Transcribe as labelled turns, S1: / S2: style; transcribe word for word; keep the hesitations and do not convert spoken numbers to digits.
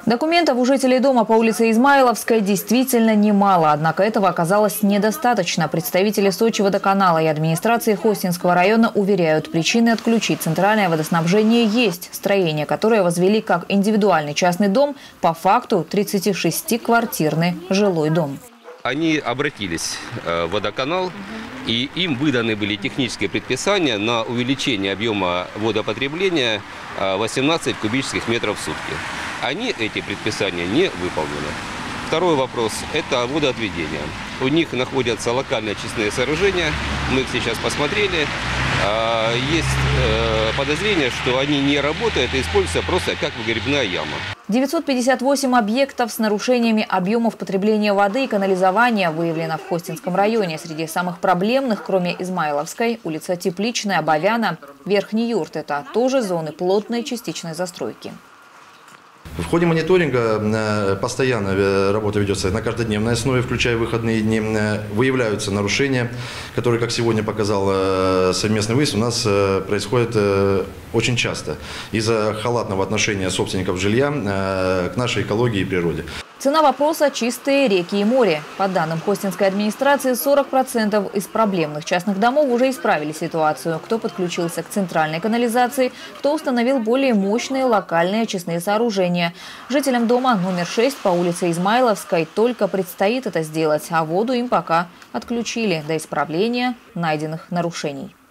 S1: Документов у жителей дома по улице Измайловской действительно немало, однако этого оказалось недостаточно. Представители Сочи-водоканала и администрации Хостинского района уверяют, причины отключить центральное водоснабжение есть. Строение, которое возвели как индивидуальный частный дом, по факту тридцатишестиквартирный жилой дом.
S2: Они обратились в водоканал, и им выданы были технические предписания на увеличение объема водопотребления восемнадцать кубических метров в сутки. Они эти предписания не выполнены. Второй вопрос – это водоотведение. У них находятся локальные очистные сооружения, мы их сейчас посмотрели. Есть подозрение, что они не работают и используются просто как выгребная яма.
S1: девятьсот пятьдесят восемь объектов с нарушениями объемов потребления воды и канализования выявлено в Хостинском районе. Среди самых проблемных, кроме Измайловской, улица Тепличная, Бавяна, Верхний Юрт – это тоже зоны плотной частичной застройки.
S3: В ходе мониторинга постоянно работа ведется на каждодневной основе, включая выходные дни. Выявляются нарушения, которые, как сегодня показал совместный выезд, у нас происходят очень часто из-за халатного отношения собственников жилья к нашей экологии и природе.
S1: Цена вопроса – чистые реки и море. По данным Хостинской администрации, сорок процентов из проблемных частных домов уже исправили ситуацию. Кто подключился к центральной канализации, кто установил более мощные локальные очистные сооружения. Жителям дома номер шесть по улице Измайловской только предстоит это сделать, а воду им пока отключили до исправления найденных нарушений.